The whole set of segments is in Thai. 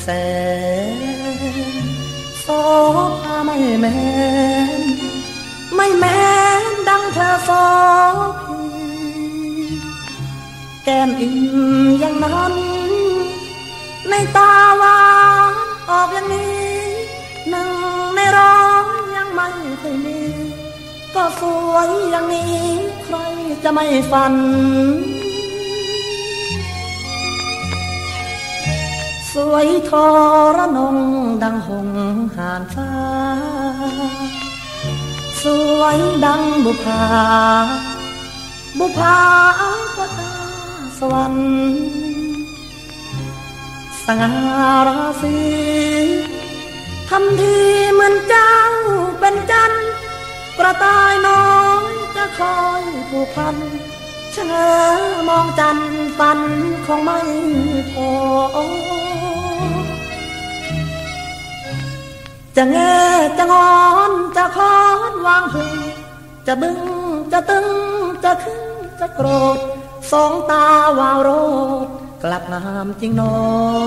นโซภาไม่แม้นไม่แม้นดังเธอโซพีแก้มอิ่มอย่างนั้นในตาหวานออกอย่างนี้หนึ่งในร้อยยังไม่เคยมีก็สวยอย่างนี้ใครจะไม่ฝันสวยทอระนงดังหงหานฟ้าสวยดังบุภาก็ตาสวรรค์สง่าราศีทำทีเหมือนเจ้าเป็นจันทร์กระต่ายน้อยจะคอยผูกพันเชะมองจันทร์ฝันคงไม่พอจะแง่จะงอนจะคอนวางพึงจะบึ้งจะตึงจะขึ้นจะโกรธสองตาวาวโรดกลับงามจริงหนอ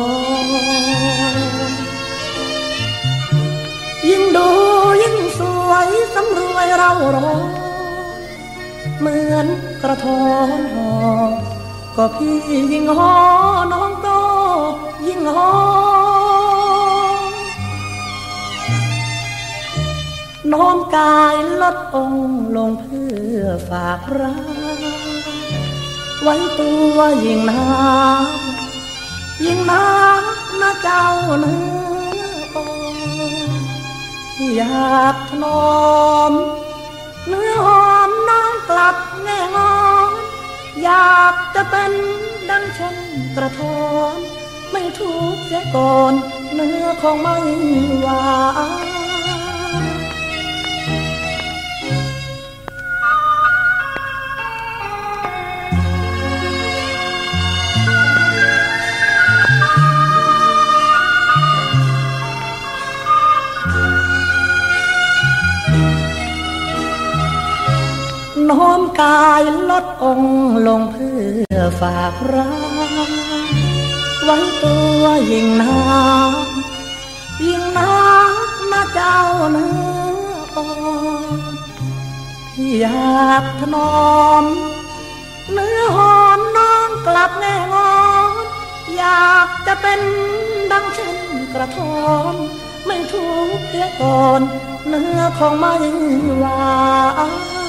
ยิ่งดูยิ่งสวยสำรวยเรารอเหมือนกระทอนหอก็พี่ยิ่งหอน้องก็ยิ่งหอน้อมกายลดองค์ลงเพื่อฝากรักไว้ตัวยิ่งนักนะเจ้าเนื้ออยากถนอมเนื้อหอมน้องกลับแง่งอนอยากจะเป็นดังฉันกระทอนไม่ทุกข์เสียก่อนเนื้อของไม่หวานน้อมกายลดองค์ลงเพื่อฝากรักไว้ตัวยิ่งนักนะเจ้าเนื้ออ่อนพี่อยากถนอมเนื้อหอมน้องกลับแง่งอนอยากจะเป็นดังเช่นกระทอนไม่ทุกข์เสียก่อนเนื้อของไม่หวาน